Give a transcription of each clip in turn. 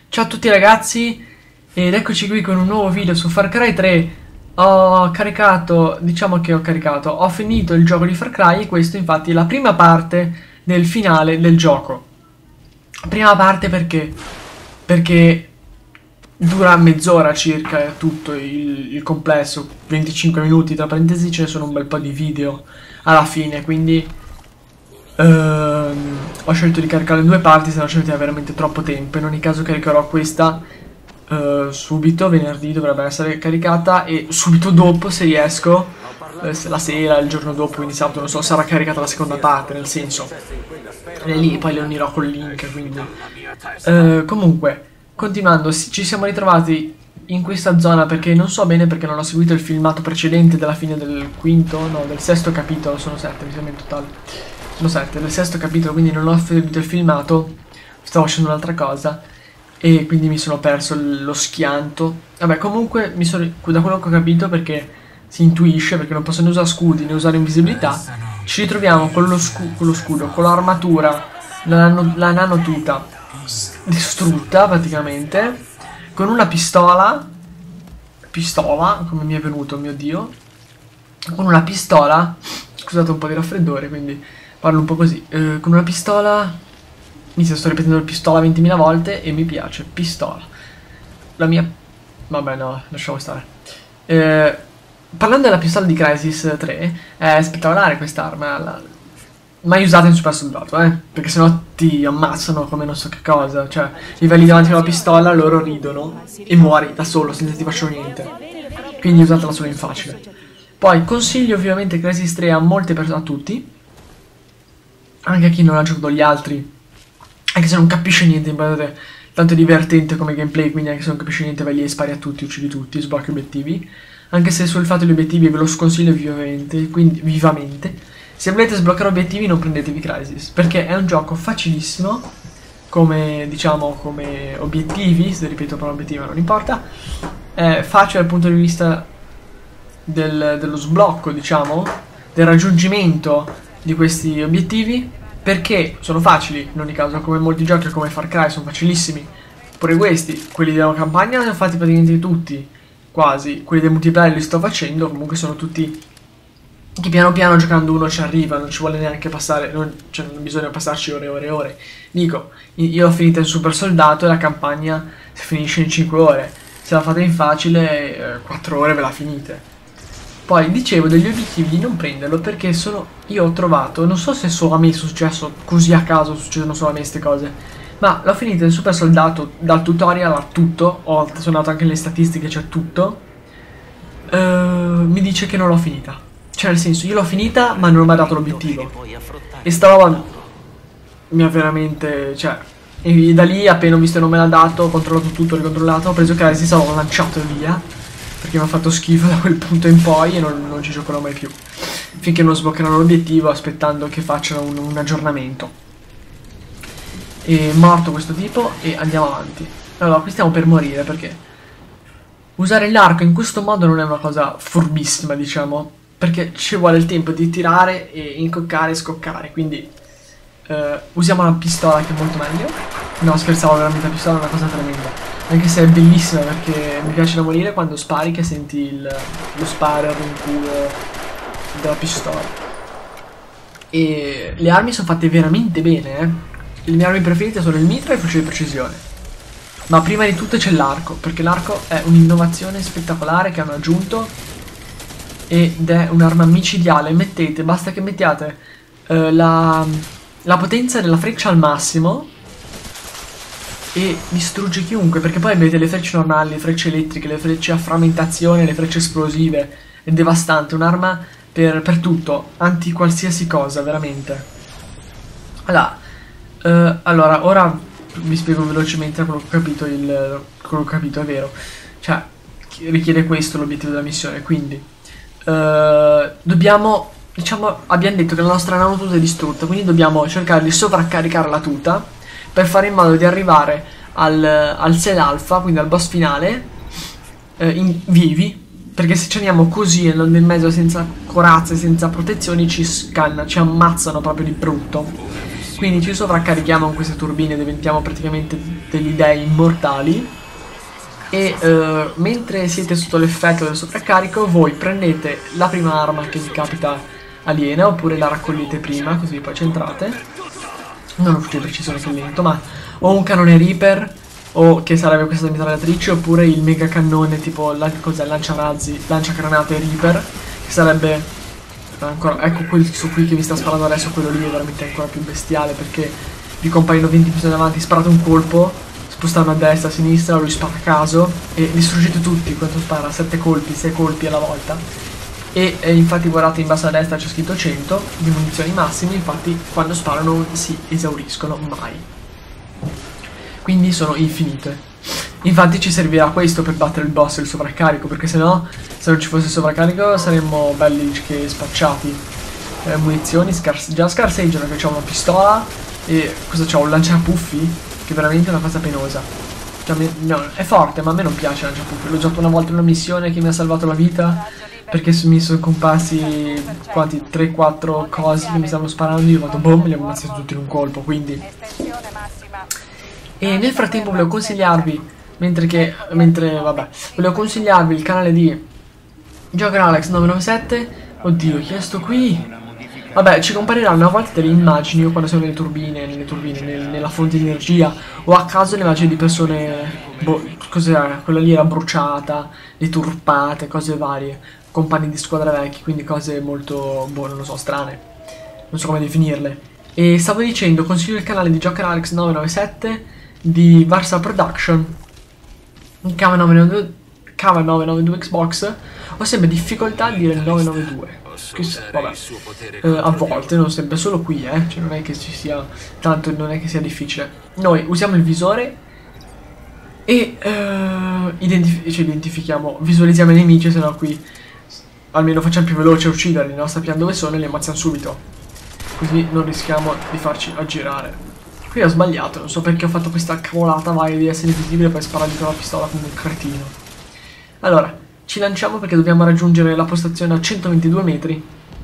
Ciao a tutti ragazzi ed eccoci qui con un nuovo video su Far Cry 3. Ho finito il gioco di Far Cry e questo infatti è la prima parte del finale del gioco. Prima parte perché dura mezz'ora circa tutto il complesso, 25 minuti, tra parentesi ce ne sono un bel po' di video alla fine, quindi ho scelto di caricare due parti, se no ci avete veramente troppo tempo. In ogni caso caricherò questa subito, venerdì dovrebbe essere caricata, e subito dopo, se riesco, la sera, il giorno dopo, quindi sabato, non so, sarà caricata la seconda parte, nel senso, e lì poi le unirò col link, quindi comunque, continuando, ci siamo ritrovati in questa zona perché non so bene, perché non ho seguito il filmato precedente della fine del del sesto capitolo. Sono 7 mi sembra in totale. Sono 7 del sesto capitolo, quindi non ho seguito il filmato, stavo facendo un'altra cosa e quindi mi sono perso lo schianto. Vabbè, comunque da quello che ho capito, perché si intuisce, perché non posso né usare scudi né usare invisibilità, ci ritroviamo con lo scudo, con l'armatura, la nanotuta distrutta praticamente, con una pistola, come mi è venuto, mio Dio, con una pistola, scusate un po' di raffreddore, quindi parlo un po' così, con una pistola, sto ripetendo il pistola 20.000 volte e mi piace, pistola, la mia, vabbè no, lasciamo stare. Parlando della pistola di Crysis 3, è spettacolare quest'arma, mai usata in Super Soldato, perché sennò ti ammazzano come non so che cosa, cioè livelli davanti alla pistola, loro ridono e muori da solo senza ti faccio niente, quindi usatela solo in facile. Poi consiglio ovviamente Crysis 3 a molte persone, a tutti, anche a chi non ha giocato gli altri, anche se non capisce niente, guardate, tanto è divertente come gameplay, quindi anche se non capisci niente vai lì e spari a tutti, uccidi tutti, sblocchi obiettivi, anche se sul fatto degli obiettivi ve lo sconsiglio vivamente. Se volete sbloccare obiettivi non prendetevi Crysis, perché è un gioco facilissimo, come diciamo, come obiettivi, se ripeto per obiettivi non importa, è facile dal punto di vista dello sblocco, diciamo, del raggiungimento di questi obiettivi, perché sono facili, in ogni caso, come molti giochi come Far Cry sono facilissimi, pure questi, quelli della campagna li ho fatti praticamente tutti, quasi, quelli del multiplayer li sto facendo, comunque sono tutti che piano piano giocando uno ci arriva, non ci vuole neanche passare, non bisogna passarci ore e ore e ore. Dico, io l'ho finita in Super Soldato e la campagna si finisce in 5 ore, se la fate in facile 4 ore ve la finite. Poi dicevo degli obiettivi di non prenderlo perché io ho trovato, non so se solo a me è successo, così a caso succedono solo a me queste cose, ma l'ho finita in Super Soldato dal tutorial a tutto, sono andato anche nelle statistiche, c'è tutto, mi dice che non l'ho finita, cioè nel senso io l'ho finita ma non ho mai dato l'obiettivo, e sta roba mi ha veramente, cioè, e da lì appena ho visto che non me l'ha dato, ho controllato tutto, ricontrollato, ho preso Crysis, l'ho lanciato via, perché mi ha fatto schifo da quel punto in poi e non ci giocherò mai più finché non sbloccheranno l'obiettivo, aspettando che facciano un aggiornamento. È morto questo tipo e andiamo avanti. Allora, qui stiamo per morire perché usare l'arco in questo modo non è una cosa furbissima, diciamo, perché ci vuole il tempo di tirare e incoccare e scoccare, quindi usiamo la pistola, che è molto meglio. No, scherzavo, veramente la pistola è una cosa tremenda, anche se è bellissima, perché mi piace da morire quando spari, che senti lo sparer in culo della pistola. E le armi sono fatte veramente bene, Le mie armi preferite sono il mitra e il fucile di precisione, ma prima di tutto c'è l'arco, perché l'arco è un'innovazione spettacolare che hanno aggiunto ed è un'arma micidiale. Basta che mettiate la potenza della freccia al massimo e distrugge chiunque, perché poi avete le frecce normali, le frecce elettriche, le frecce a frammentazione, le frecce esplosive. È devastante, un'arma per tutto, anti qualsiasi cosa, veramente. Allora, ora vi spiego velocemente quello che ho capito, è vero, cioè richiede questo l'obiettivo della missione, quindi dobbiamo, diciamo, abbiamo detto che la nostra nanotuta è distrutta, quindi dobbiamo cercare di sovraccaricare la tuta per fare in modo di arrivare al Cell Alpha, quindi al boss finale, vivi, perché se ci andiamo così nel mezzo senza corazze, senza protezioni, ci scanna, ci ammazzano proprio di brutto. Quindi ci sovraccarichiamo con queste turbine, diventiamo praticamente degli dei immortali. E mentre siete sotto l'effetto del sovraccarico, voi prendete la prima arma che vi capita aliena, oppure la raccogliete prima, così poi c'entrate. Non ho più precisione che lento, ma o un canone Reaper, o che sarebbe questa mitragliatrice, oppure il mega cannone tipo cos'è, lanciarazzi, lanciagranate Reaper, che sarebbe ancora, ecco questo qui che mi sta sparando adesso, quello lì è veramente ancora più bestiale, perché vi compaiono 20 più davanti, sparate un colpo, spostarlo a destra, a sinistra, lui spara a caso e distruggete tutti quando spara 7 colpi, 6 colpi alla volta. E infatti guardate in basso a destra c'è scritto 100 di munizioni massime, infatti quando sparano non si esauriscono mai, quindi sono infinite. Infatti ci servirà questo per battere il boss e il sovraccarico, perché sennò, se non ci fosse il sovraccarico saremmo belli che spacciati. Munizioni, già scarseggiano, che c'ho una pistola e cosa c'ho? Un lanciapuffi, che è veramente una cosa penosa. Cioè, no, è forte, ma a me non piace il lanciapuffi. L'ho giocato una volta in una missione che mi ha salvato la vita, perché mi sono comparsi quanti 3-4 cose che mi stavano sparando, io ho fatto boom, li ho ammazzati tutti in un colpo, quindi. E nel frattempo volevo consigliarvi, volevo consigliarvi il canale di GeoGralex997. Oddio, ho chiesto qui. Vabbè, ci compariranno una volta delle immagini, o quando siamo nelle turbine, nella fonte di energia, o a caso le immagini di persone, boh, cos'era, quella lì era bruciata, deturpate, cose varie, compagni di squadra vecchi, quindi cose molto, boh, non lo so, strane, non so come definirle. E stavo dicendo, consiglio il canale di GeoGralex997 di Varsa Production, il K992 Xbox. Ho sempre difficoltà a dire il 992. Vabbè, a volte, non sempre, solo qui, cioè non è che ci sia tanto, non è che sia difficile. Noi usiamo il visore e identifichiamo, visualizziamo i nemici, se no qui almeno facciamo più veloce a ucciderli, no? Sappiamo dove sono e li ammazziamo subito, così non rischiamo di farci aggirare. Qui ho sbagliato, non so perché ho fatto questa cavolata vai di essere invisibile e poi sparargli con la pistola come un cretino. Allora, ci lanciamo perché dobbiamo raggiungere la postazione a 122 metri.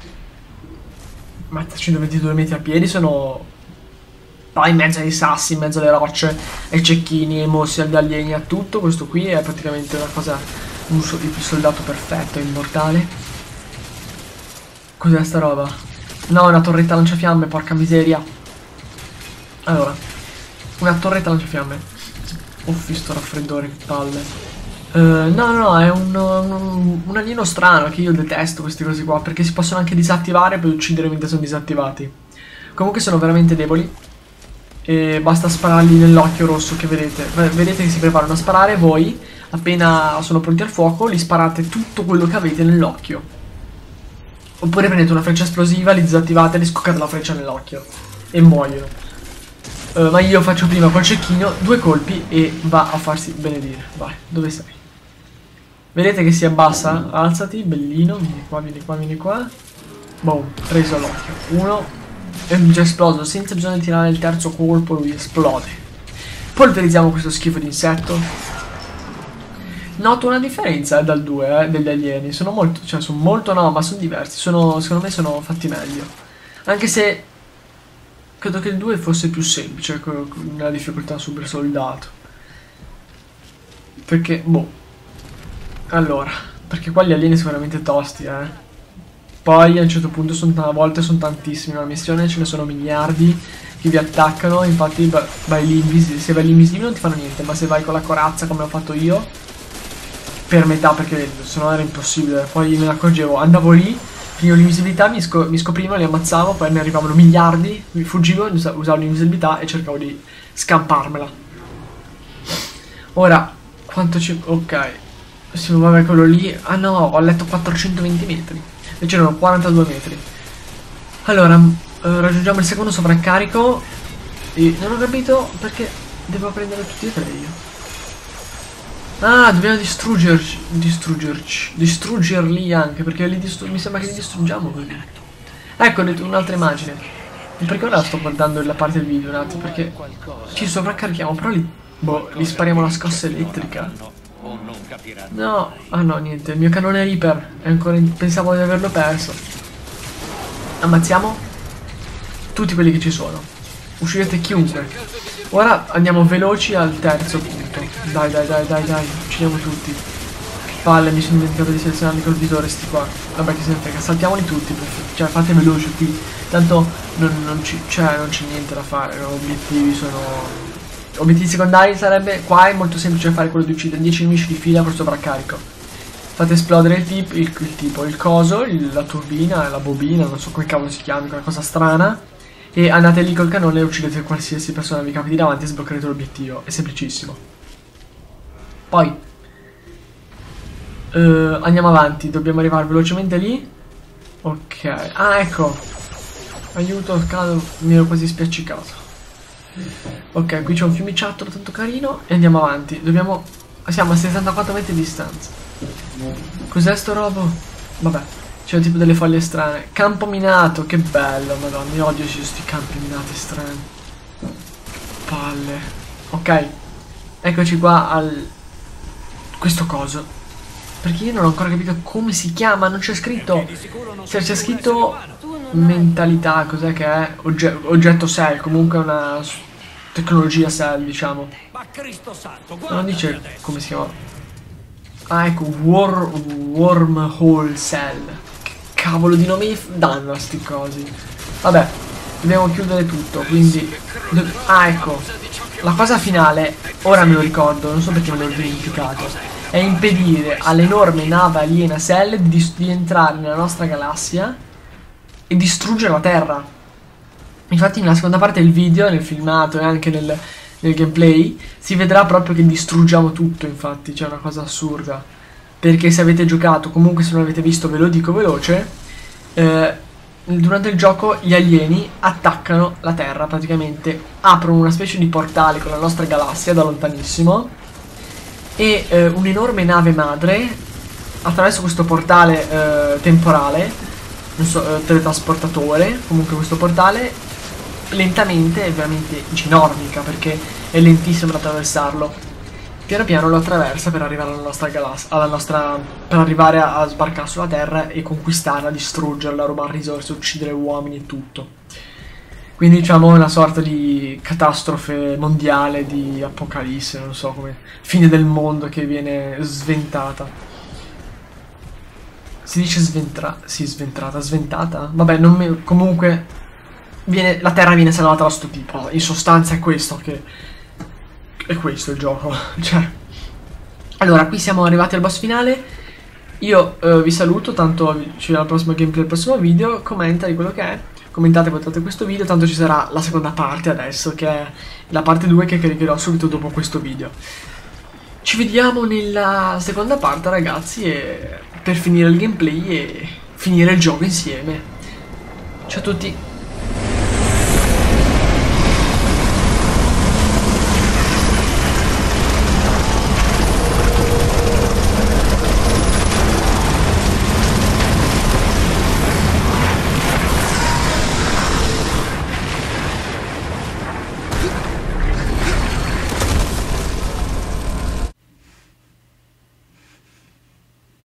Ma 122 metri a piedi sono... Poi in mezzo ai sassi, in mezzo alle rocce, ai cecchini, ai mossi, agli alieni, a tutto. Questo qui è praticamente una cosa... il soldato perfetto, immortale. Cos'è sta roba? No, una torretta lanciafiamme, porca miseria. Allora, una torretta lanciafiamme. Uffi, sto raffreddore, che palle. No, è un alieno strano che io detesto queste cose qua, perché si possono anche disattivare per uccidere mentre sono disattivati. Comunque sono veramente deboli e basta sparargli nell'occhio rosso che vedete. Vedete che si preparano a sparare, voi appena sono pronti al fuoco li sparate tutto quello che avete nell'occhio. Oppure prendete una freccia esplosiva, li disattivate e li scoccate la freccia nell'occhio e muoiono. Ma io faccio prima col cecchino 2 colpi e va a farsi benedire. Vai, dove sei? Vedete che si abbassa? Alzati, bellino, vieni qua, vieni qua, vieni qua. Boom, preso all'occhio. Uno, e già esploso, senza bisogno di tirare il terzo colpo, lui esplode. Polverizziamo questo schifo di insetto. Noto una differenza dal 2, degli alieni. Sono molto, no, ma sono diversi. Secondo me sono fatti meglio. Anche se credo che il 2 fosse più semplice, con la difficoltà super soldato. Perché, boh. Allora, perché qua gli alieni sono veramente tosti, Poi a un certo punto a volte sono tantissimi. Nella missione ce ne sono miliardi che vi attaccano. Infatti vai lì invisibile. Se vai lì invisibile non ti fanno niente, ma se vai con la corazza come ho fatto io, per metà, perché sennò era impossibile. Poi me ne accorgevo, andavo lì, finivo l'invisibilità, mi scoprivano, li ammazzavo, poi mi arrivavano miliardi, mi fuggivo, usavo l'invisibilità e cercavo di scamparmela. Ora, quanto ci... ok. Sì, vabbè, quello lì... ah no, ho letto 420 metri. Invece erano 42 metri. Allora, raggiungiamo il secondo sovraccarico. E non ho capito perché devo prendere tutti e tre io. Ah, dobbiamo distruggerli anche, perché mi sembra che li distruggiamo così. Ecco, ho detto un'altra immagine. Perché ora sto guardando la parte del video un attimo, perché ci sovraccarichiamo, però li spariamo la scossa elettrica. No, ah no, niente, il mio canone Reaper è ancora pensavo di averlo perso. Ammazziamo tutti quelli che ci sono. Uccidete chiunque. Ora andiamo veloci al terzo punto. Dai, dai, dai, dai, dai. Uccidiamo tutti. Che palle, mi sono dimenticato di selezionarli col visore sti qua. Vabbè, che se ne frega, saltiamoli tutti. Cioè, fate veloci qui. Tanto non c'è niente da fare. No? Obiettivi sono... Obiettivi secondari sarebbe... Qua è molto semplice fare quello di uccidere 10 nemici di fila per sovraccarico. Fate esplodere il coso, la turbina, la bobina, non so come cavolo si chiami, quella cosa strana. E andate lì col cannone e uccidete qualsiasi persona vi capiti davanti e sbloccherete l'obiettivo. È semplicissimo. Poi andiamo avanti, dobbiamo arrivare velocemente lì. Ok, ah ecco. Aiuto, cado, mi ero quasi spiaccicato. Ok, qui c'è un fiumiciattolo tanto carino e andiamo avanti. Siamo a 64 metri di distanza. Cos'è sto robo? Vabbè, c'è tipo delle foglie strane. Campo minato, che bello, madonna, io odio questi campi minati strani. Che palle. Ok, eccoci qua al... questo coso. Perché io non ho ancora capito come si chiama, non c'è scritto. Se c'è scritto mentalità, cos'è che è? Oggetto cell, comunque una tecnologia cell, diciamo. Non dice come si chiama. Ah, ecco, wormhole cell. Che cavolo di nomi danno a sti cosi. Vabbè, dobbiamo chiudere tutto, quindi... Ah, ecco, la cosa finale, ora me lo ricordo, non so perché me l'ho dimenticato, è impedire all'enorme nave aliena Cell di entrare nella nostra galassia e distruggere la Terra. Infatti nella seconda parte del video, nel filmato e anche nel gameplay, si vedrà proprio che distruggiamo tutto, infatti, c'è una cosa assurda. Perché se avete giocato, comunque se non avete visto ve lo dico veloce, durante il gioco gli alieni attaccano la Terra, praticamente aprono una specie di portale con la nostra galassia da lontanissimo e un'enorme nave madre attraverso questo portale temporale, non so, teletrasportatore, comunque questo portale lentamente è veramente ginormica perché è lentissimo ad attraversarlo. Piano piano lo attraversa per arrivare alla nostra galassia, per arrivare a sbarcare sulla Terra e conquistarla, distruggerla, rubare risorse, uccidere uomini e tutto. Quindi diciamo una sorta di catastrofe mondiale, di apocalisse, non so come, fine del mondo che viene sventata. Si dice sventata? Vabbè, comunque la Terra viene salvata da sto tipo. In sostanza è questo che... è questo il gioco. Cioè... Allora, qui siamo arrivati al boss finale. Io vi saluto, tanto ci vediamo al prossimo gameplay, al prossimo video. Commenta di quello che è. Commentate e votate questo video, tanto ci sarà la seconda parte adesso, che è la parte 2 che caricherò subito dopo questo video. Ci vediamo nella seconda parte, ragazzi, per finire il gameplay e finire il gioco insieme. Ciao a tutti!